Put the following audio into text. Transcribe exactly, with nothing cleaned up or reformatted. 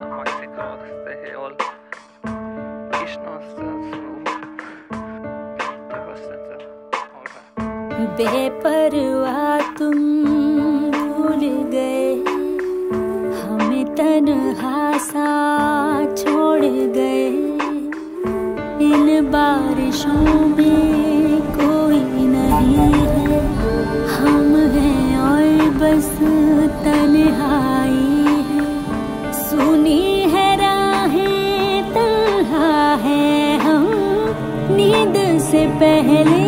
Mahtikaudasteheol बेपरवाह तुम भूल गए, हमें तन्हा सा छोड़ गए। इन बारिशों में कोई नहीं है, हम हैं और बस तन्हाई है। सुनी है राहें, तन्हा है हम, नींद से पहले